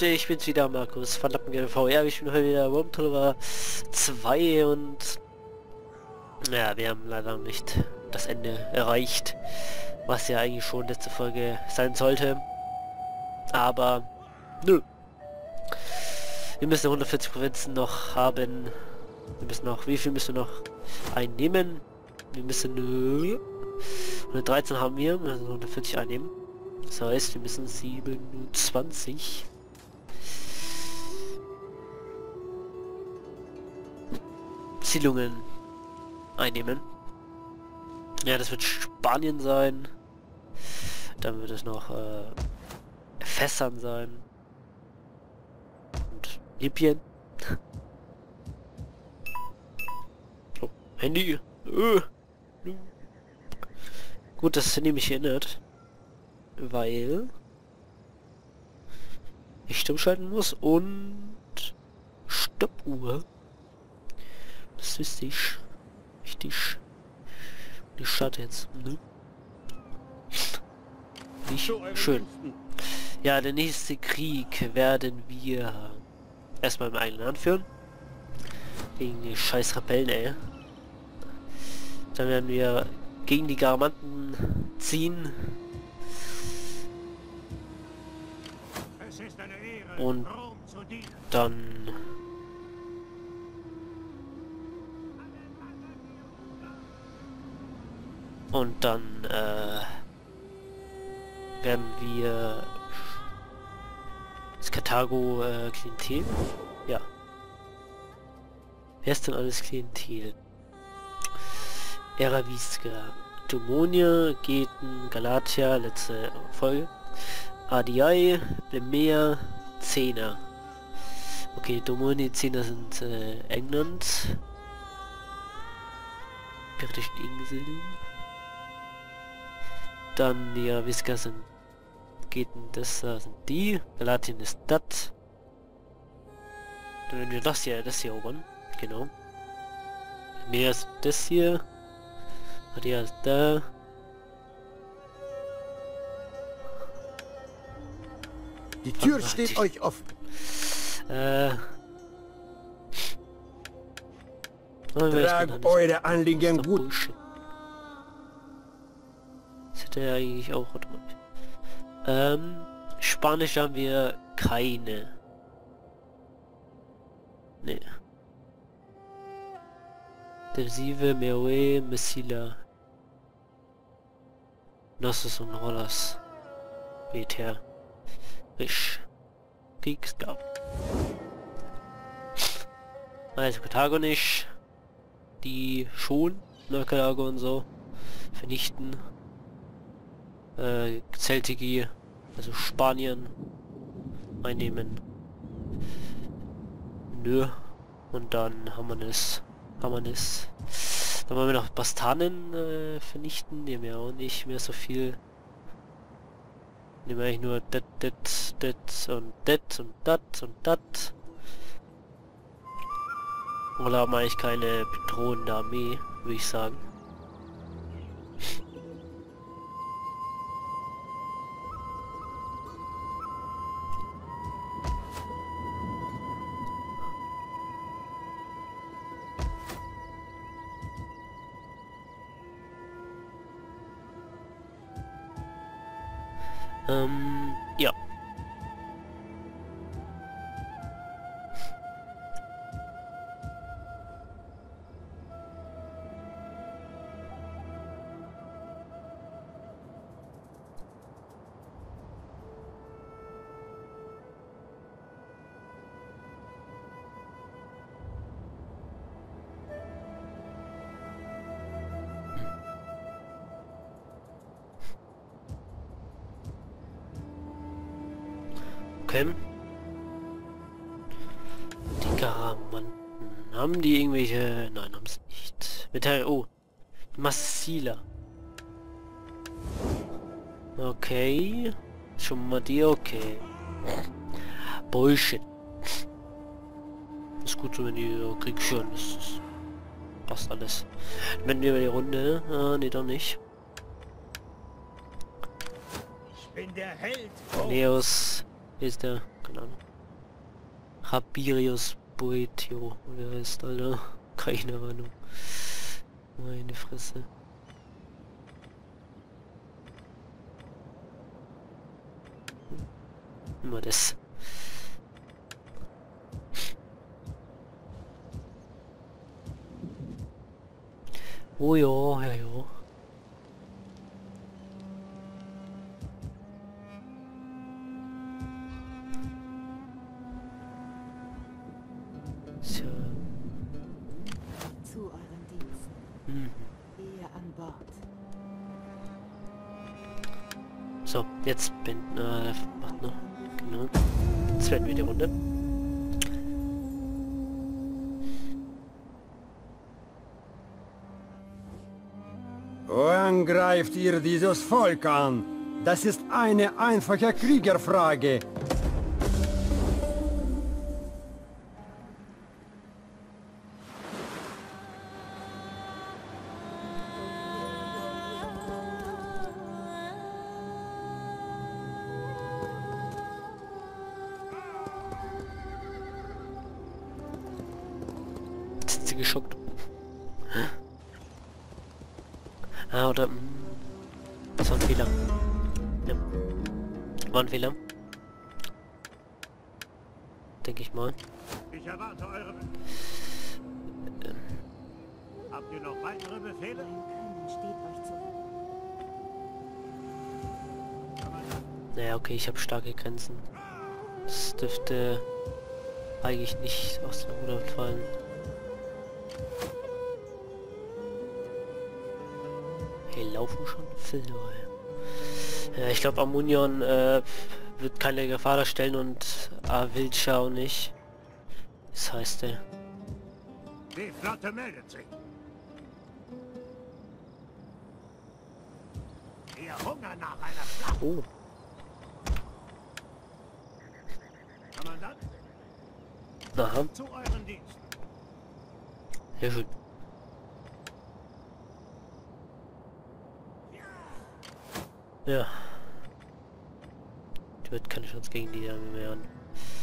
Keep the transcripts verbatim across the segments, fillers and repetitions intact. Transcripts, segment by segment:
Leute, ich bin's wieder, Markus von Lappengeld V R. Ich bin heute wieder Worm Tour zwei und ja, wir haben leider nicht das Ende erreicht, was ja eigentlich schon letzte Folge sein sollte. Aber nö. Wir müssen hundertvierzig Provinzen noch haben. Wir müssen noch, wie viel müssen wir noch einnehmen? Wir müssen nö. hundertdreizehn haben wir, wir müssen hundertvierzig einnehmen. Das heißt, wir müssen siebenundzwanzig. Siedlungen einnehmen. Ja, das wird Spanien sein. Dann wird es noch äh, Fässern sein. Und Libyen. Oh, Handy. Äh. Gut, dass Handy mich erinnert. Weil ich stumm schalten muss und Stoppuhr. Das ist wichtig. Wichtig. Ich starte jetzt. Ne? Nicht schön. Ja, der nächste Krieg werden wir erstmal im eigenen Land führen. Gegen die scheiß Rebellen, ey. Dann werden wir gegen die Garamanten ziehen. Und dann und dann äh, werden wir das Karthago äh, Klientel. Ja. Wer ist denn alles Klientel? Eravisca, Dumonia, Geten, Galatia, letzte Folge. Adii, Blemea, Zehner. Okay, Domoni, Zehner sind äh, England. Britischen Inseln. Dann die Aravisca sind Geten, das da sind die. Galatien ist das. Dann werden wir das hier, das hier erobern. Genau. Mehr ist das hier. Adii ist da. Die Tür oh, steht euch offen. Äh. Tragt eure Anliegen gut. Bullshit. Das hätte er eigentlich auch automatisch. Ähm, Spanisch haben wir keine. Nee. Defensive, Meoe, Messila. Nossos und Rollers. Militär. Kriegsgab. Also Karthago nicht. Die schon. Karthago und so. Vernichten. Äh, Celtigi. Also Spanien. Einnehmen. Nö. Und dann haben wir es. Haben wir es. Dann wollen wir noch Bastanen äh, vernichten. Die haben ja auch nicht mehr so viel. Nehmen wir eigentlich nur das, das, das und das und das und das. Oder haben wir eigentlich keine bedrohende Armee, würde ich sagen. Ähm, ja. Okay. Die Garamanten. Haben die irgendwelche... Nein, haben sie nicht. Metall... Oh. Massila. Okay. Schon mal die... Okay. Bullshit. Ist gut so, wenn die so Krieg führen. Das ist, passt alles. Wenn wir über die Runde... Ah, nee, doch nicht. Ich bin der Held. Neos. Hier ist der. Keine Ahnung. Habirius Boetio, oder heißt, Alter? Keine Ahnung. Meine Fresse. Immer das. Oh ja, ja, ja. So. Zu euren Diensten. Mhm. Ihr an Bord. So, jetzt bin... Äh, warte noch. Genau. Jetzt werden wir die Runde. Wo angreift ihr dieses Volk an? Das ist eine einfache Kriegerfrage. Sind sie geschockt? Ah, oder... Mh, das war ein Fehler. Ja. War ein Fehler. Denke ich mal. Ich erwarte eure Ähm, Habt ihr noch weitere Befehle? Mein Können steht euch zu. naja, okay, ich habe starke Grenzen. Das dürfte eigentlich nicht aus dem Ruder fallen. Hey, laufen schon Filme. Ja, ich glaube, Amunion äh, wird keine Gefahr darstellen und Avilcha auch nicht. Das heißt er. Die Flotte meldet sich. Wir hungern nach einer Schlacht. Oh, Kommandant, aha, zu euren Diensten. sehr schön. Ja. Die wird keine Chance gegen die Armee mehr an.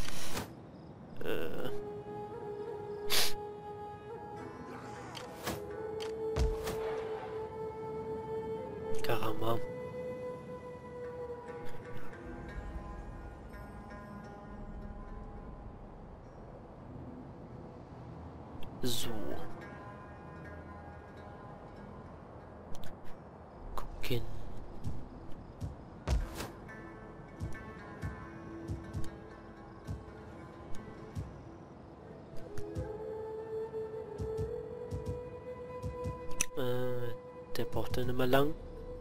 Äh. Karama. So. Gucken. Äh, der braucht dann immer lang.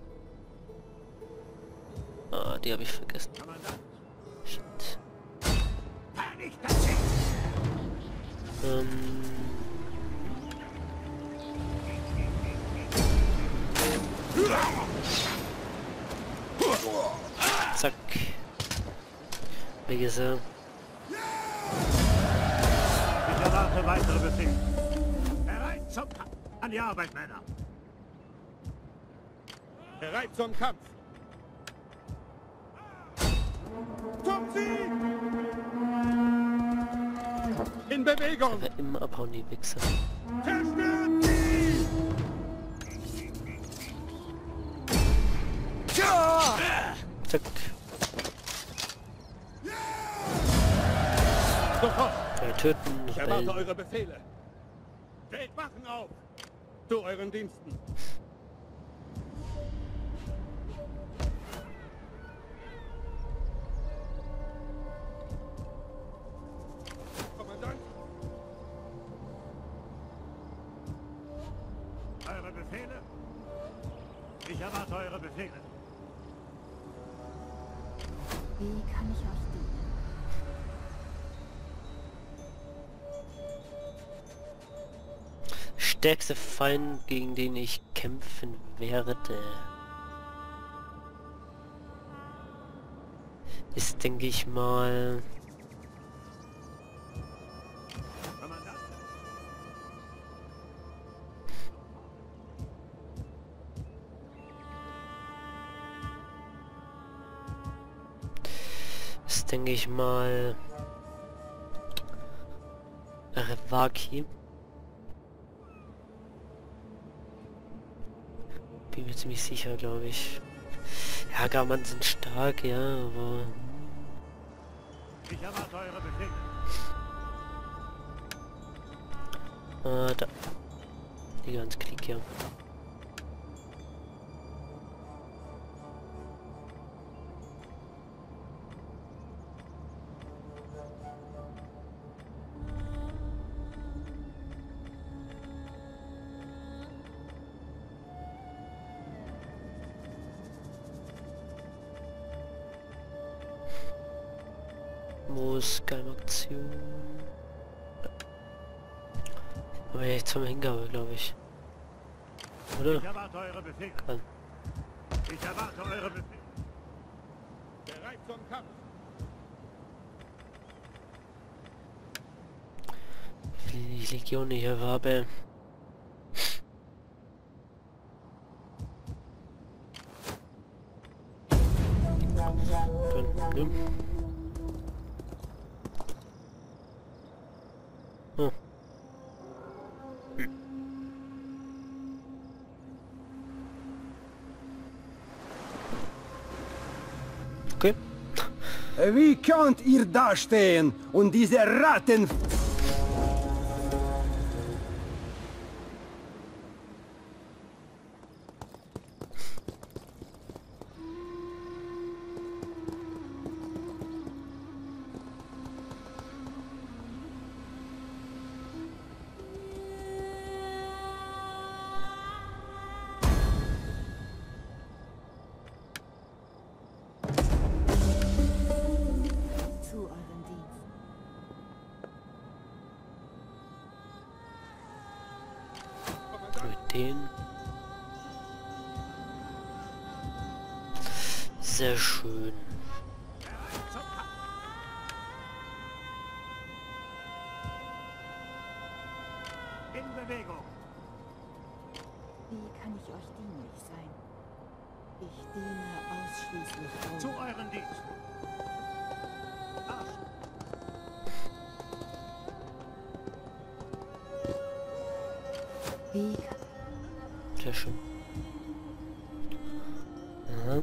Ah, die habe ich vergessen. Kommandant, Shit. vernichtet sie. Ähm. Zack. Weg ist er. Ich erwarte weitere Befehle. Bereit zum Kampf. An die Arbeit, Männer. Bereit zum Kampf. Zum Sieg! In Bewegung! Aber immer abhauen, die Wichser. Zerstört sie! Zack. Sofort! Äh, töten. Ich erwarte Rebellen. eure Befehle. Stellt Wachen auf! Zu euren Diensten. Kommandant! Eure Befehle? Ich erwarte eure Befehle. Wie kann ich euch dienen? Stärkste Feind, gegen den ich kämpfen werde, ist, denke ich mal, Kommandant! ist, denke ich mal, Revaki. Bin mir ziemlich sicher, glaube ich. Ja, Garman sind stark, ja, aber... Ich erwarte eure Befehle. Ah, da. Die ganz Klick hier. Muss Geimaktion. Aber echt zum Hingabe, glaube ich. Oder? Ich erwarte eure Befehle. Kann. Ich erwarte eure Befehle. Bereit zum Kampf. Wie die Legion hier habe. Dann, ne? Oh. Hm. Okay. Wie könnt ihr da stehen und diese Ratten... Zu euren Diensten. Mit den. Sehr schön. Bereit zum Kampf. In Bewegung. Wie kann ich euch dienlich sein? Ich diene ausschließlich euch. Zu euren Diensten. Marsch. Wie kann Sehr schön. Aha.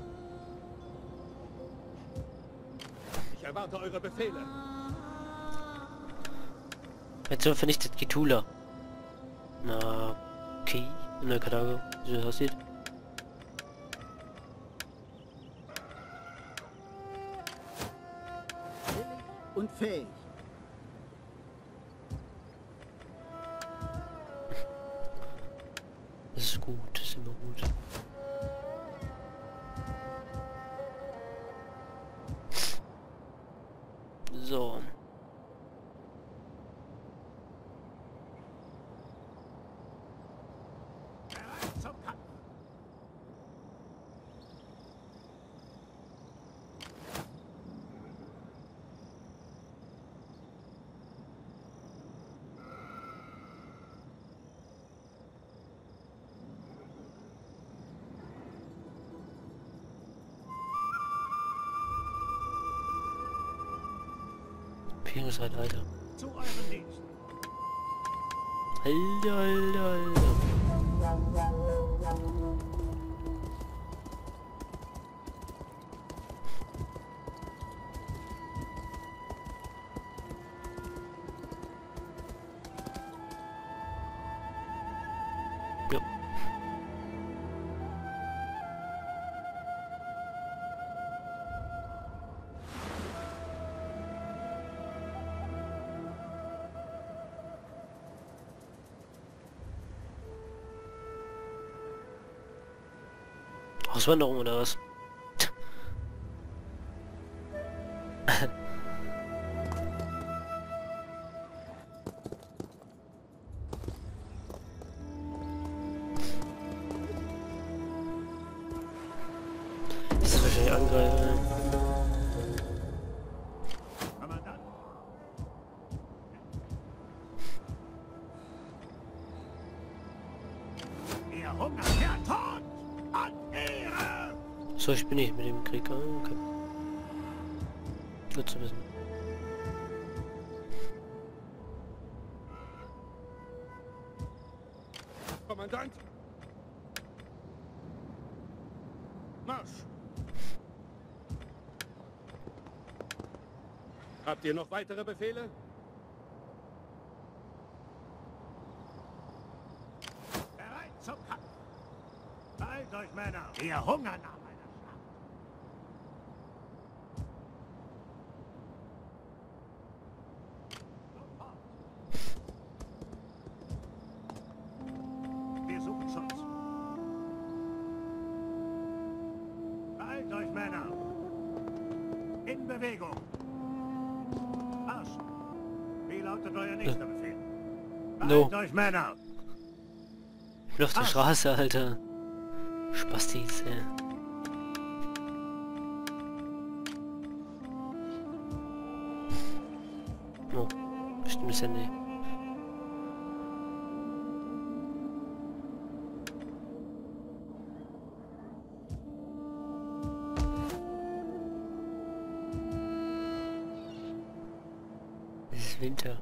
Ich erwarte eure Befehle. Jetzt so vernichtet Kitula. Na, okay. Na, keine Ahnung, wie das aussieht. Und fähig. Das ist gut, das ist immer gut. So. Bereit zum Kampf. Pingseid, Alter. Zu euren Diensten. Alter, Alter, Alter. Ja. Auswanderung oder was? Das ist wahrscheinlich angreifen. Kommandant. Ihr Hunger, der Tod an Ehre. So, ich bin nicht mit dem Krieg. Ah, okay. Gut zu wissen. Kommandant. Marsch. Habt ihr noch weitere Befehle? Bereit zum Kampf. Teilt euch, Männer. Wir hungern nach einer Schlacht. Sofort. Wir suchen Schutz. Teilt euch, Männer. In Bewegung. Marsch. Wie lautet euer nächster Befehl? No. Teilt euch, Männer. Ich bin auf der Straße, Alter. Spastis, ey. Oh, bestimmt ist ja nicht. Es ist Winter.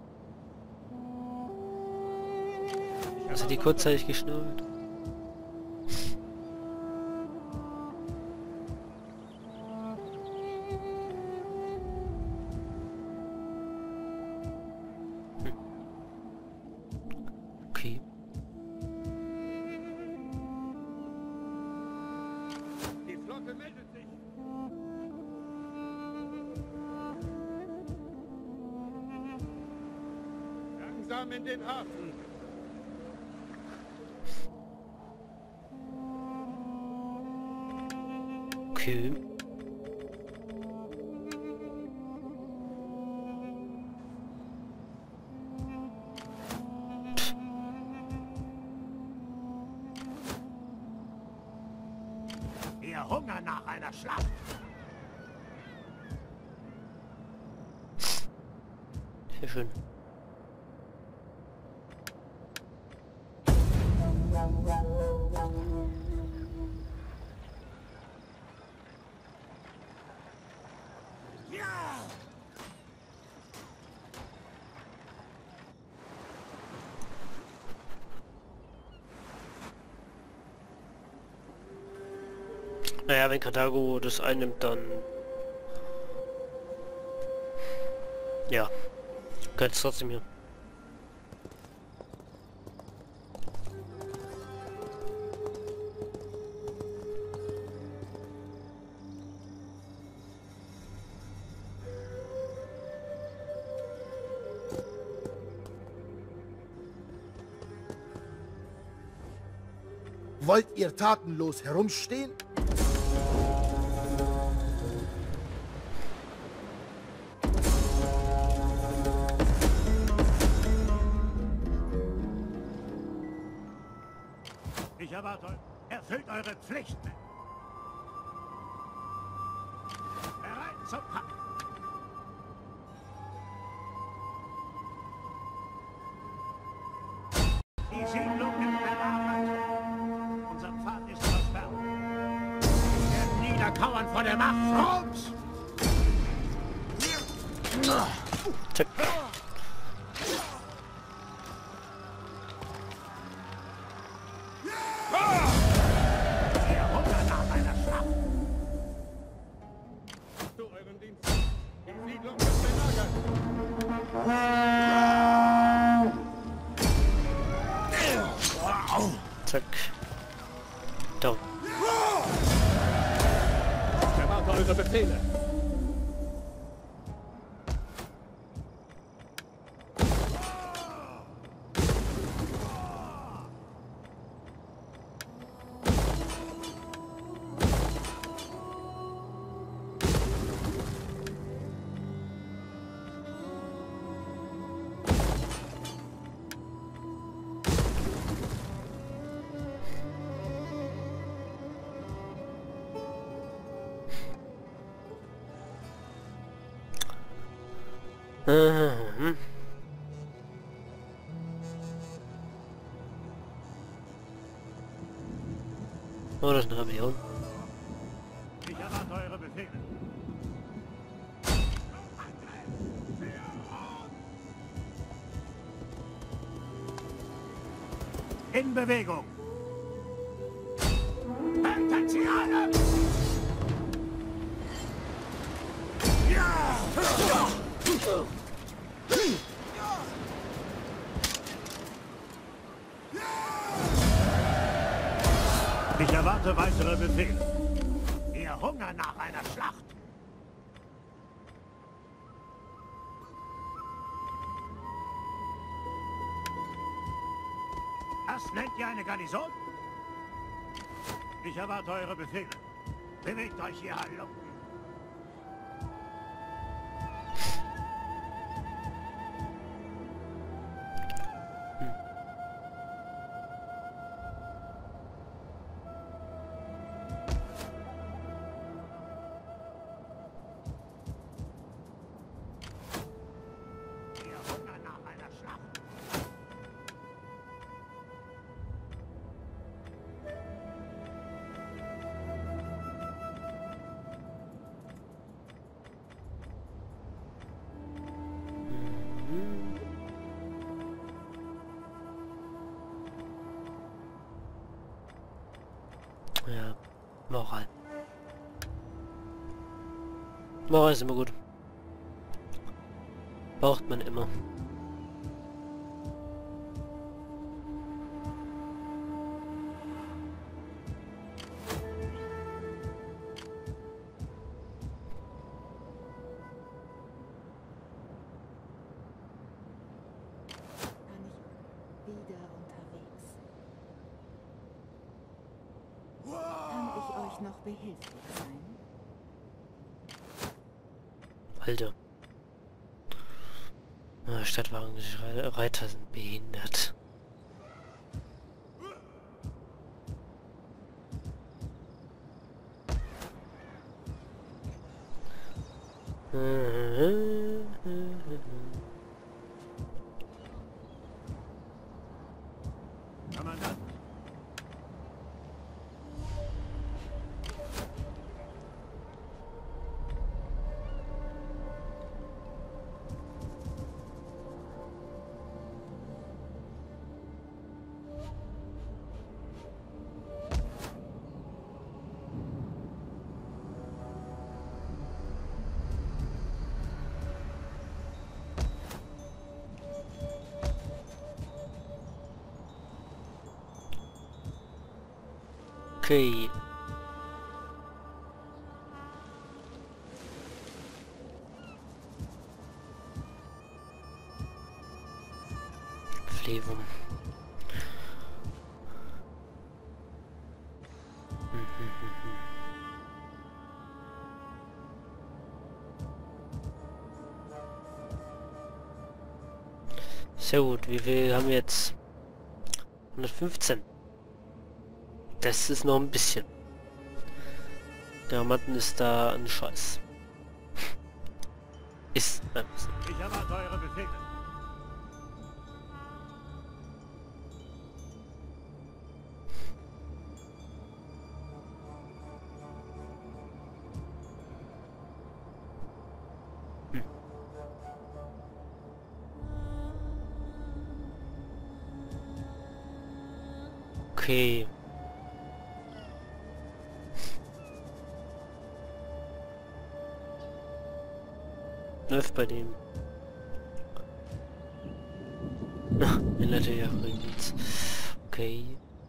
Also die kurzzeitig geschnurrt. Okay. Die Flotte meldet sich. Langsam in den Hafen. Okay. Wir hungern nach einer Schlacht. Sehr schön. Naja, wenn Karthago das einnimmt, dann... Ja. Gehört es trotzdem hier. Wollt ihr tatenlos herumstehen? Ich erwarte euch. Erfüllt eure Pflichten. Bereit zum Kampf. Die Siedlung ist belagert. Unser Pfad ist versperrt. Wir werden niederkauern vor der Macht Roms. Zack. Wir hungern nach einer Schlacht. Zu euren Diensten. Die Siedlung ist belagert. Zack. Down. Ich erwarte eure Befehle. Mhm. Oh, das ist eine Rebellion. Ich erwarte eure Befehle. In Bewegung. Haltet sie alle! Ich erwarte weitere Befehle. Wir hungern nach einer Schlacht. Das nennt ihr eine Garnison? Ich erwarte eure Befehle. Bewegt euch, ihr Halunken. Ja, Moral. Moral ist immer gut. Braucht man immer. Kann ich wieder unterwegs? Kann ich euch noch behilflich sein? Alter. Ah, Stadtwagenreiter sind behindert. Kommandant. Okay. Flevum. Sehr gut, wie viel haben wir jetzt? hundertfünfzehn. Das ist noch ein bisschen. Der Mann ist da ein Scheiß. Ist ein bisschen. Ich erwarte eure Befehle. Hm. Okay. Läuft bei dem. Na, änderte ja übrigens. Okay.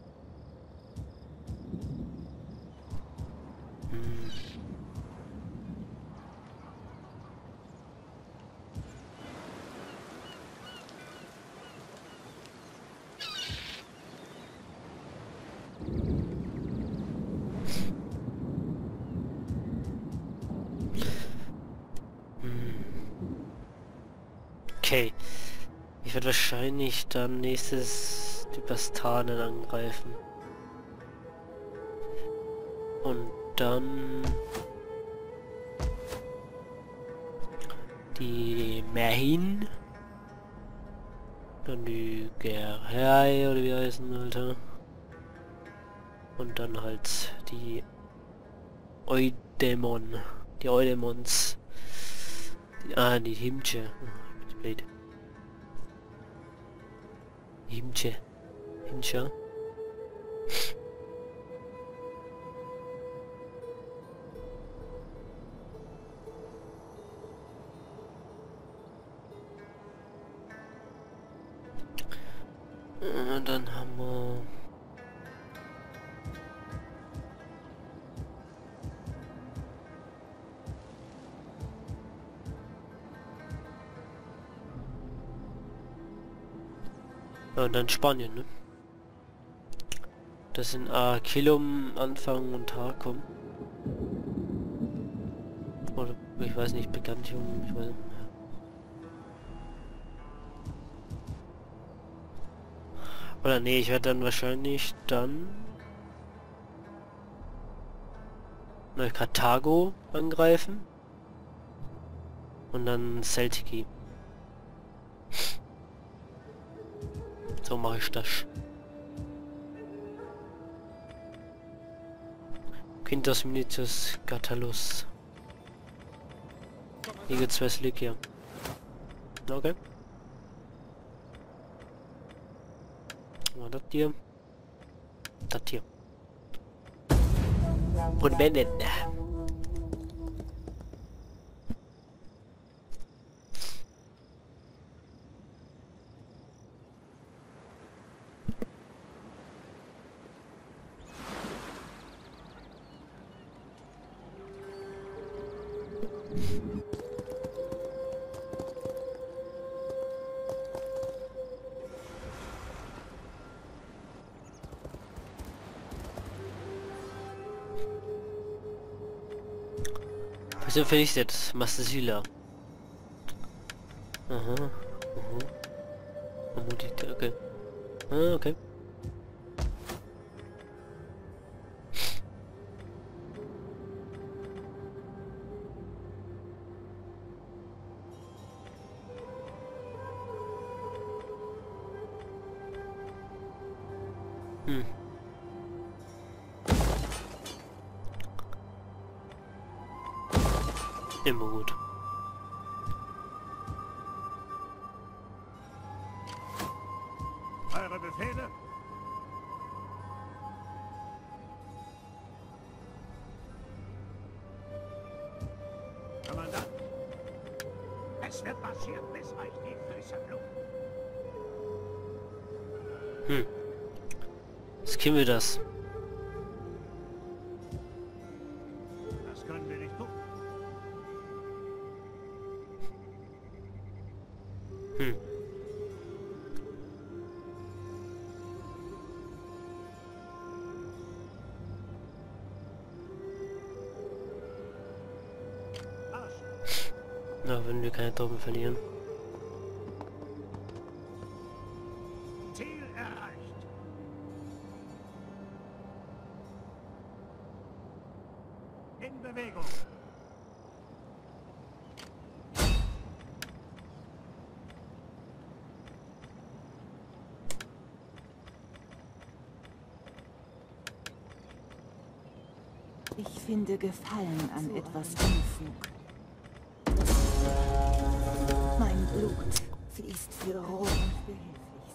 Hm. Okay. Ich werde wahrscheinlich dann nächstes die Bastanen angreifen. Und dann die Merhin. Dann die Gerhei oder wie heißen, Alter. Und dann halt die Eudemon. Die Eudemons. Die, ah, die Himche. Blöd. Himche. Hincha. Und dann haben wir... Ja, und dann Spanien, ne? Das sind Aquilum, Anfang und Tarkum. Oder ich weiß nicht, Brigantium, ich weiß nicht. Oder nee, ich werde dann wahrscheinlich dann na, Karthago angreifen und dann Celtiki. So mache ich das. Quintus Minutus Catalus. Hier gibt's Westlick hier. Okay. Das hier. Das hier. Und beenden. Wieso vernichtet Mastasila? Aha. Aha. Okay. Ah, okay. Hm. Immer gut. Eure Befehle? Kommandant. Es wird marschiert, bis euch die Füße bluten. Hm. Was kennen wir das? Das können wir nicht tun. Hm. Na, wenn wir keine Truppen verlieren. Ziel erreicht. In Bewegung. Ich finde Gefallen an etwas Unfug. Mein Blut fließt für Rom und behilflich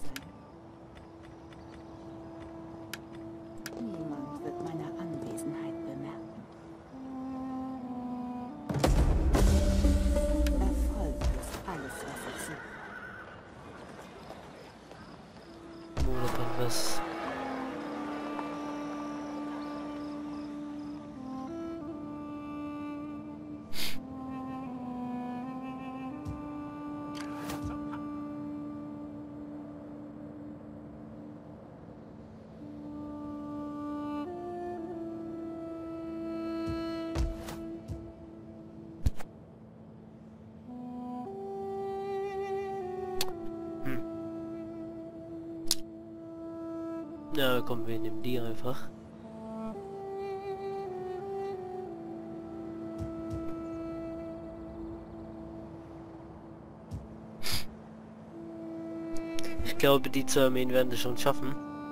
sein. Niemand wird meine Anwesenheit bemerken. Erfolg ist alles, was ich suche. Oder was? Ja, komm, wir nehmen die einfach. Ich glaube, die zwei Armeen werden das schon schaffen.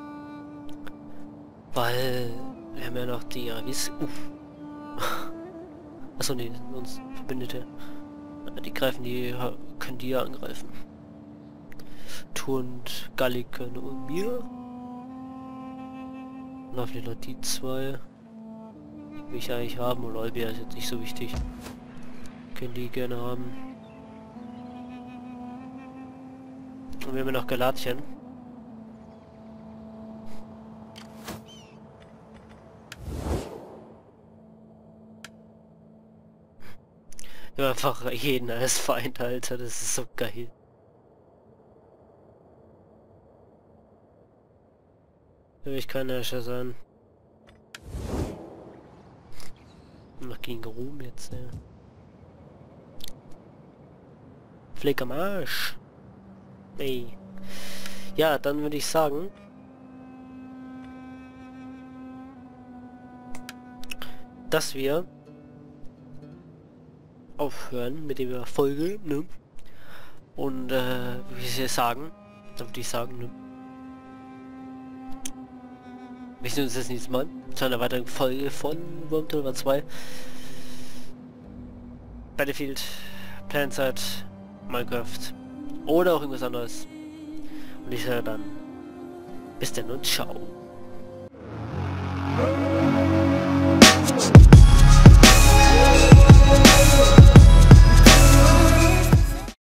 Weil wir haben ja noch die Avis. Uff. Achso, nee, das sind uns Verbündete. Die greifen die, können die ja angreifen. Tur und Gallik können mir. Laufen die noch die zwei. Will ich eigentlich haben, und Olbia ist jetzt nicht so wichtig. Können die gerne haben. Und wir haben noch Galatien. Ja, einfach jeden als Feind, Alter, das ist so geil. Da will ich kein Herrscher sein. Noch gegen Ruhm jetzt, ja. Flick am Arsch. Ey. Ja, dann würde ich sagen, dass wir aufhören mit der Folge, ne? Und äh, wie sie sagen, dann würde ich sagen, ne? Wir sehen uns das nächste Mal zu einer weiteren Folge von Worm Tour zwei. Battlefield, Planetside, Minecraft oder auch irgendwas anderes. Und ich sage dann bis dann und ciao.